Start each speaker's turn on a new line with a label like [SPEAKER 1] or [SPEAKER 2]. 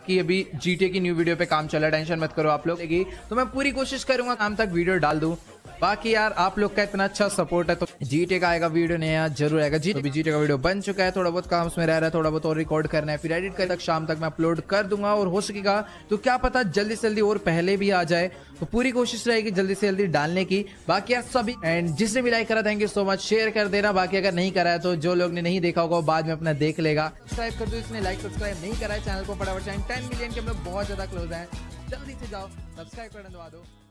[SPEAKER 1] कि अभी जीटे की न्यू वीडियो पे काम चल रहा है, टेंशन मत करो आप लोग। तो मैं पूरी कोशिश करूंगा काम तक वीडियो डाल दूं। बाकी यार आप लोग का इतना अच्छा सपोर्ट है तो जीटे का आएगा वीडियो, नया जरूर आएगा। जीटे का वीडियो बन चुका है, थोड़ा बहुत काम उसमें रह रहा है, थोड़ा बहुत और रिकॉर्ड करना है, फिर एडिट कर तक शाम तक मैं अपलोड कर दूंगा। और हो सकेगा तो क्या पता जल्दी से जल्दी और पहले भी आ जाए, तो पूरी कोशिश रहेगी जल्दी से जल्दी डालने की। बाकी यार सभी एंड जिसने भी लाइक करा thank you so much, share कर देना। बाकी अगर नहीं करा है तो जो लोग ने नहीं देखा होगा बाद में अपना देख लेगा। सब्सक्राइब कर दो, इसने लाइक सब्सक्राइब नहीं करा है चैनल को फटाफट, 10 मिलियन के हम लोग बहुत ज्यादा क्लोज हैं, जल्दी से जाओ सब्सक्राइब करने दबा दो।